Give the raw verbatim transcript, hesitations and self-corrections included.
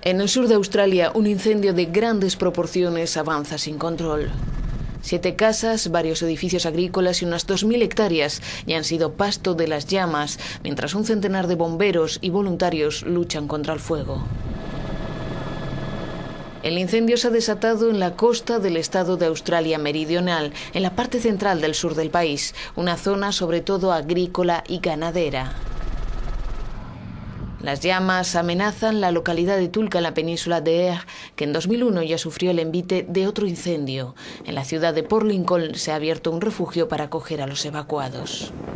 En el sur de Australia, un incendio de grandes proporciones avanza sin control. Siete casas, varios edificios agrícolas y unas dos mil hectáreas ya han sido pasto de las llamas, mientras un centenar de bomberos y voluntarios luchan contra el fuego. El incendio se ha desatado en la costa del estado de Australia Meridional, en la parte central del sur del país, una zona sobre todo agrícola y ganadera. Las llamas amenazan la localidad de Tulka en la península de Eyre, que en dos mil uno ya sufrió el envite de otro incendio. En la ciudad de Port Lincoln se ha abierto un refugio para acoger a los evacuados.